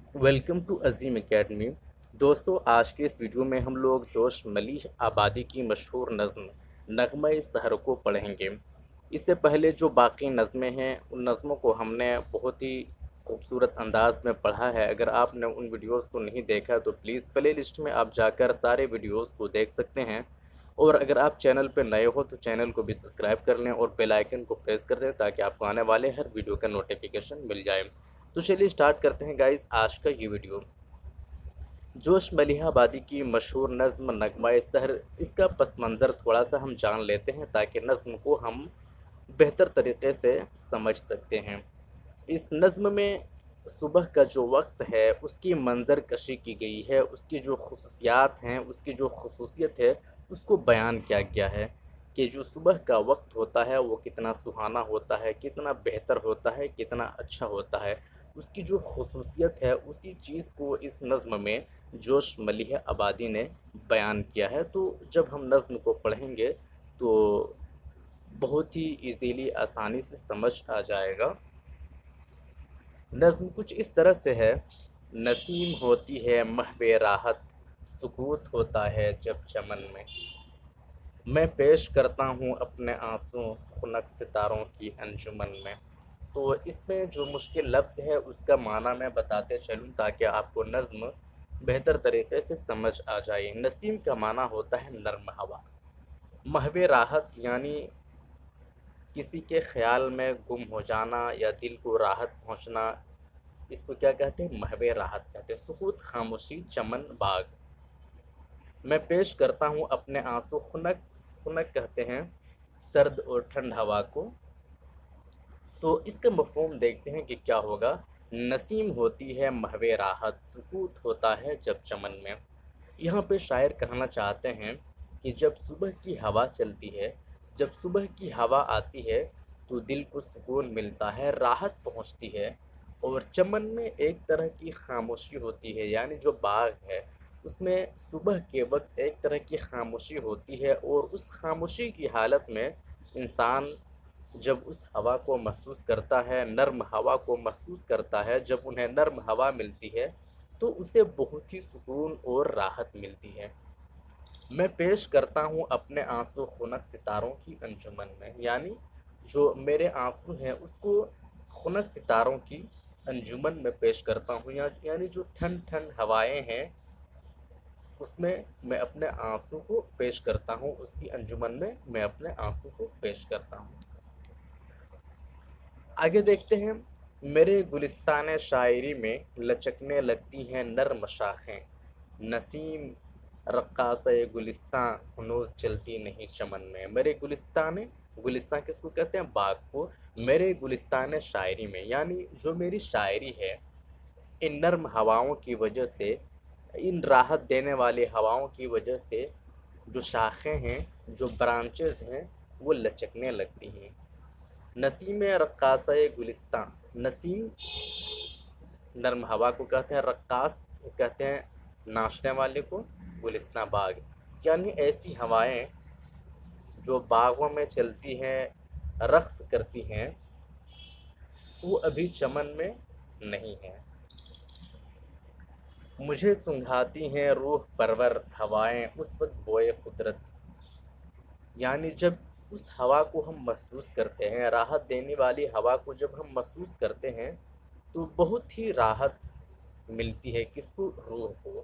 Welcome to Azeem academy. दोस्तों, आज के इस वीडियो में हम लोग जोश मलिह आबादी की मशहूर नज़्म नग़्मा-ए सहर को पढ़ेंगे। इससे पहले जो बाकी नज़में हैं उन नज़मों को हमने बहुत ही खूबसूरत अंदाज में पढ़ा है। अगर आपने उन वीडियोस को नहीं देखा तो प्लीज़ प्ले लिस्ट में आप जाकर सारे वीडियोस को देख सकते हैं। और अगर आप चैनल पर नए हो तो चैनल को भी सब्सक्राइब कर लें और बेल आइकन को प्रेस कर दें ताकि आपको आने वाले हर वीडियो का नोटिफिकेशन मिल जाए। तो चलिए स्टार्ट करते हैं गाइस आज का ये वीडियो। जोश मलिह आबादी की मशहूर नज़्म नग़्मा-ए सहर, इसका पस मंज़र थोड़ा सा हम जान लेते हैं ताकि नज़्म को हम बेहतर तरीके से समझ सकते हैं। इस नज़्म में सुबह का जो वक्त है उसकी मंज़र कशी की गई है, उसकी जो ख़ुसूसियात हैं, उसकी जो ख़ुसूसियत है उसको बयान किया गया है कि जो सुबह का वक्त होता है वो कितना सुहाना होता है, कितना बेहतर होता है, कितना अच्छा होता है। उसकी जो ख़ुसूसियत है उसी चीज़ को इस नज़्म में जोश मलिह आबादी ने बयान किया है। तो जब हम नज़्म को पढ़ेंगे तो बहुत ही ईज़िली आसानी से समझ आ जाएगा। नज़्म कुछ इस तरह से है। नसीम होती है महवे राहत, सुकूत होता है जब चमन में। मैं पेश करता हूँ अपने आंसू खुनक सितारों की अंजुमन में। तो इसमें जो मुश्किल लफ्ज़ है उसका माना मैं बताते चलूँ ताकि आपको नज़्म बेहतर तरीके से समझ आ जाए। नसीम का माना होता है नर्म हवा। महवे राहत यानी किसी के ख़्याल में गुम हो जाना या दिल को राहत पहुँचना, इसको क्या कहते हैं? महवे राहत कहते हैं। सुकूत, खामोशी, चमन, बाग। मैं पेश करता हूँ अपने आंसू खुनक, खुनक कहते हैं सर्द और ठंड हवा को। तो इसका मफ़हूम देखते हैं कि क्या होगा। नसीम होती है महवे राहत, सुकूत होता है जब चमन में। यहाँ पे शायर कहना चाहते हैं कि जब सुबह की हवा चलती है, जब सुबह की हवा आती है तो दिल को सुकून मिलता है, राहत पहुँचती है। और चमन में एक तरह की खामोशी होती है, यानी जो बाग है उसमें सुबह के वक्त एक तरह की खामोशी होती है और उस खामोशी की हालत में इंसान जब उस हवा को महसूस करता है, नर्म हवा को महसूस करता है, जब उन्हें नर्म हवा मिलती है तो उसे बहुत ही सुकून और राहत मिलती है। मैं पेश करता हूँ अपने आंसू खुनक सितारों की अंजुमन में, यानी जो मेरे आंसू हैं उसको खुनक सितारों की अंजुमन में पेश करता हूँ, यानी जो ठंड ठंड हवाएं हैं उसमें मैं अपने आंसू को पेश करता हूँ, उसकी अंजुमन में मैं अपने आंसू को पेश करता हूँ। आगे देखते हैं। मेरे गुलिस्तान शायरी में लचकने लगती हैं नर्म शाखें, नसीम रक्कासे गुलिस्तां हनूज़ चलती नहीं चमन में। मेरे गुलिस्तान, गुलिस्तां किसको कहते हैं? बाग को। मेरे गुलिस्तान शायरी में यानी जो मेरी शायरी है, इन नर्म हवाओं की वजह से, इन राहत देने वाली हवाओं की वजह से जो शाखें हैं, जो ब्रांचेस हैं, वो लचकने लगती हैं। नसीम रक्कासा गुलिस्तां, नसीम नर्म हवा को कहते हैं, रक्कास कहते हैं नाचने वाले को, गुलिस्तां बाग यानी ऐसी हवाएं जो बागों में चलती हैं, रक्स करती हैं, वो अभी चमन में नहीं है। मुझे सुंघाती हैं रूह परवर हवाएं उस वक्त बोए कुदरत, यानी जब उस हवा को हम महसूस करते हैं, राहत देने वाली हवा को जब हम महसूस करते हैं तो बहुत ही राहत मिलती है। किसको? रूह को।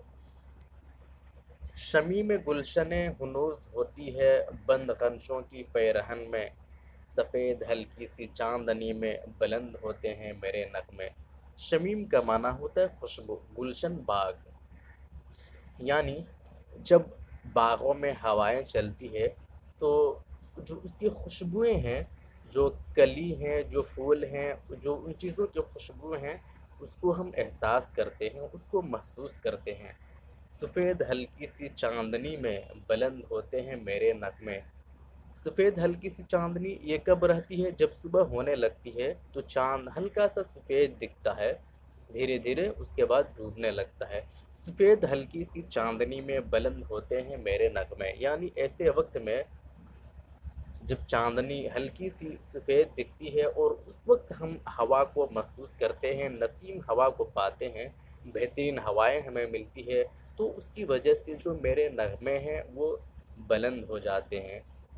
शमी में गुलशने हुनूज़ होती है बंद गंशों की पैरहन में, सफ़ेद हल्की सी चांदनी में बुलंद होते हैं मेरे नगमे। शमीम का माना होता है खुशबू, गुलशन बाग, यानी जब बागों में हवाएं चलती है तो जो उसकी खुशबुएं हैं, जो कली हैं, जो फूल हैं, जो उन चीज़ों की खुशबू हैं, उसको हम एहसास करते हैं, उसको महसूस करते हैं। सफ़ेद हल्की सी चांदनी में बुलंद होते हैं मेरे नगमे। सफ़ेद हल्की सी चांदनी ये कब रहती है? जब सुबह होने लगती है तो चांद हल्का सा सफ़ेद दिखता है, धीरे धीरे उसके बाद डूबने लगता है। सफ़ेद हल्की सी चांदनी में बुलंद होते हैं मेरे नगमे, यानी ऐसे वक्त में जब चांदनी हल्की सी सफ़ेद दिखती है और उस वक्त हम हवा को महसूस करते हैं, नसीम हवा को पाते हैं, بہترین ہوائیں ہمیں ملتی ہے، تو اس کی وجہ سے جو میرے نغمے ہیں وہ بلند ہو جاتے ہیں۔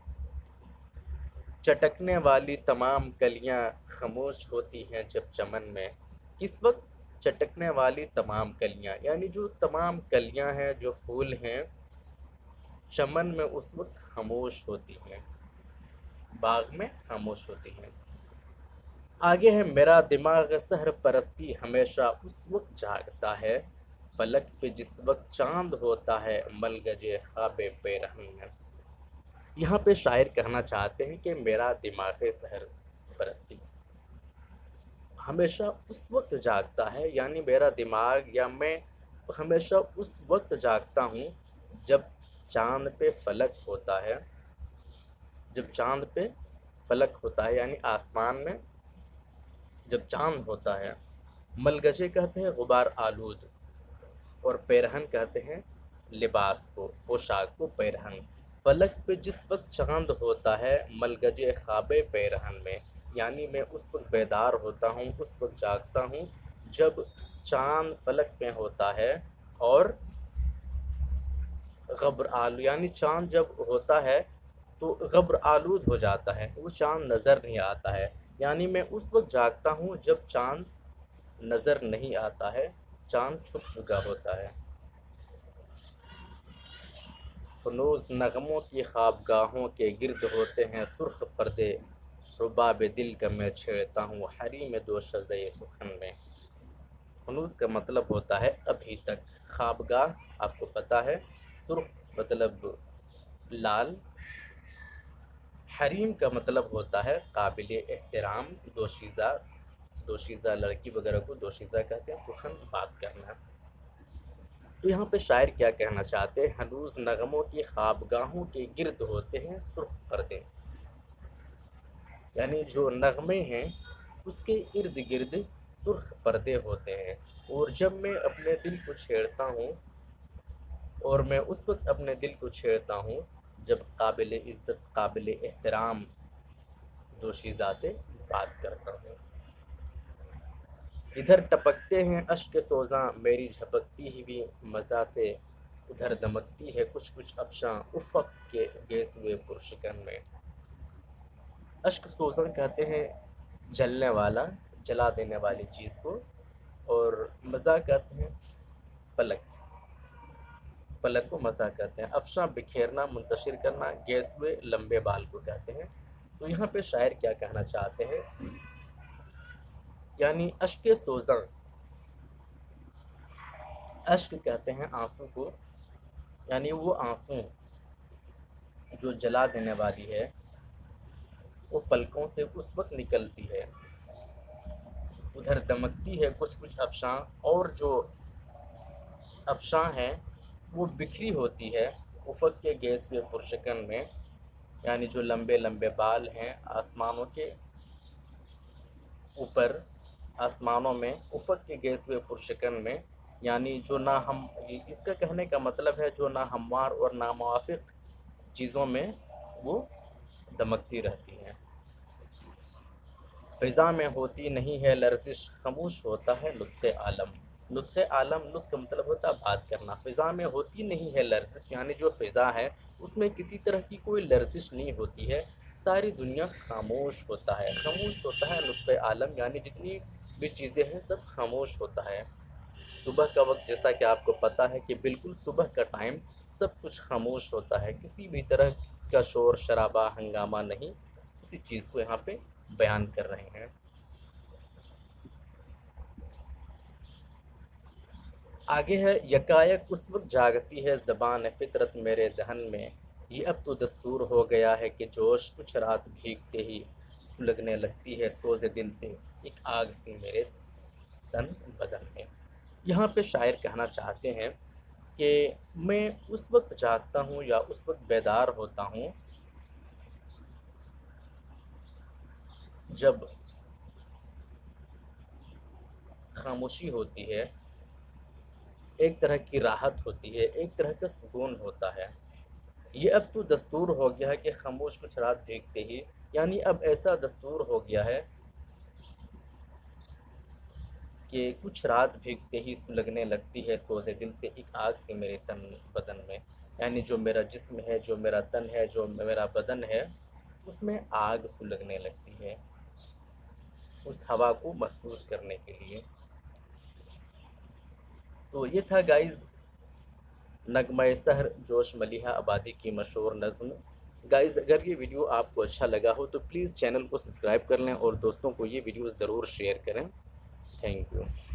چٹکنے والی تمام کلیاں خاموش ہوتی ہیں جب چمن میں۔ کس وقت؟ چٹکنے والی تمام کلیاں، یعنی جو تمام کلیاں ہیں، جو پھول ہیں، چمن میں اس وقت خاموش ہوتی ہیں، باغ میں خاموش ہوتی ہیں۔ آگے ہے میرا دماغ سحر پرستی ہمیشہ اس وقت جاگتا ہے، فلک پہ جس وقت چاند ہوتا ہے ملگجے خواب پیرہن میں۔ یہاں پہ شاعر کہنا چاہتے ہیں کہ میرا دماغ سحر پرستی ہمیشہ اس وقت جاگتا ہے، یعنی میرا دماغ یا میں ہمیشہ اس وقت جاگتا ہوں جب چاند پہ فلک ہوتا ہے، جب چاند پہ فلک ہوتا ہے، یعنی آسمان میں جب چاند ہوتا ہے۔ ملگجے کہتے ہیں غبار آلود، اور پیرہن کہتے ہیں لباس کو، پوشاک کو پیرہن۔ فلک پہ جس وقت چاند ہوتا ہے ملگجے خواب پیرہن میں، یعنی میں اس وقت بیدار ہوتا ہوں، اس وقت جاگتا ہوں جب چاند فلک پہ ہوتا ہے، اور غبر آلود، یعنی چاند جب ہوتا ہے تو غبر آلود ہو جاتا ہے، وہ چاند نظر نہیں آتا ہے، یعنی میں اس وقت جاگتا ہوں جب چاند نظر نہیں آتا ہے، چاند چھپ چکا ہوتا ہے۔ ہنوز نغموں کی خوابگاہوں کے گرد ہوتے ہیں سرخ پردے، رباب دل کا میں چھیڑتا ہوں حریم دوشزے سخن میں۔ ہنوز کا مطلب ہوتا ہے ابھی تک، خوابگاہ آپ کو پتہ ہے، سرخ مطلب لال، حریم کا مطلب ہوتا ہے قابل احترام، دوشیزہ لڑکی وغیرہ کو دوشیزہ کہتے ہیں، سخن بات کرنا۔ تو یہاں پہ شاعر کیا کہنا چاہتے ہیں؟ ہنوز نغموں کی خوابگاہوں کے گرد ہوتے ہیں سرخ پردے، یعنی جو نغمے ہیں اس کے ارد گرد سرخ پردے ہوتے ہیں، اور جب میں اپنے دل کو چھیڑتا ہوں، اور میں اس وقت اپنے دل کو چھیڑتا ہوں جب قابل عزت، قابل احترام دوشیزہ سے بات کرتا ہوں۔ ادھر ٹپکتے ہیں اشک سوزاں میری جھپکتی ہوئی مزہ سے، ادھر دمکتی ہے کچھ کچھ افشاں افق کے گیسوئے پرشکن میں۔ اشک سوزاں کہتے ہیں جلنے والا، جلا دینے والی چیز کو، اور مزہ کہتے ہیں پلک، پلک کو مزہ کہتے ہیں۔ افشاں بکھیرنا، منتشر کرنا، گیسوئے لمبے بال کو کہتے ہیں۔ تو یہاں پہ شاعر کیا کہنا چاہتے ہیں؟ یعنی اشک سوزاں، اشک کہتے ہیں آنسو کو، یعنی وہ آنسو جو جلا دینے والی ہے، وہ پلکوں سے اس وقت نکلتی ہے۔ ادھر دمکتی ہے کچھ کچھ افشاں، اور جو افشاں ہیں وہ بکھری ہوتی ہے افق کے گیسوئے پرشکن میں، یعنی جو لمبے لمبے بال ہیں آسمانوں کے اوپر، آسمانوں میں افق کے گیسوئے پرشکن میں، یعنی جو نہ ہم، اس کا کہنے کا مطلب ہے جو نہ ہموار اور ناموافق چیزوں میں وہ دمکتی رہتی ہیں۔ فضا میں ہوتی نہیں ہے لرزش، خاموش ہوتا ہے نطق عالم۔ نطق عالم، نطق کا مطلب ہوتا ہے بات کرنا۔ فضا میں ہوتی نہیں ہے لرزش، یعنی جو فضا ہے اس میں کسی طرح کی کوئی لرزش نہیں ہوتی ہے، ساری دنیا خاموش ہوتا ہے، خاموش ہوتا ہے نطق عالم، یعنی جتنی بھی چیزیں ہیں سب خاموش ہوتا ہے۔ صبح کا وقت جیسا کہ آپ کو پتہ ہے کہ بالکل صبح کا ٹائم سب کچھ خاموش ہوتا ہے، کسی بھی طرح کا شور شرابہ ہنگامہ نہیں، اسی چیز کو یہاں پہ بیان کر رہے ہیں۔ آگے ہے یکایک اس وقت جاگتی ہے زبان فطرت میرے دہن میں، یہ اب تو دستور ہو گیا ہے کہ جوش کچھ رات بھیگتے ہی سلگنے لگتی ہے سوز دل سے ایک آگ سی میرے تن بدن میں۔ یہاں پہ شاعر کہنا چاہتے ہیں کہ میں اس وقت جاگتا ہوں یا اس وقت بیدار ہوتا ہوں جب خاموشی ہوتی ہے، ایک طرح کی راحت ہوتی ہے، ایک طرح کا سکون ہوتا ہے۔ یہ اب تو دستور ہو گیا ہے کہ خاموش کچھ رات بھیگتے ہی، یعنی اب ایسا دستور ہو گیا ہے کہ کچھ رات بھیگتے ہی سلگنے لگتی ہے سوز دل سے ایک آگ سی میرے تن بدن میں، یعنی جو میرا جسم ہے، جو میرا تن ہے، جو میرا بدن ہے، اس میں آگ سلگنے لگتی ہے اس ہوا کو محسوس کرنے کے لیے۔ تو یہ تھا گائز نغمہ سحر جوش ملیحہ آبادی کی مشہور نظم۔ گائز اگر یہ ویڈیو آپ کو اچھا لگا ہو تو پلیز چینل کو سبسکرائب کر لیں اور دوستوں کو یہ ویڈیو ضرور شیئر کریں۔ Thank you.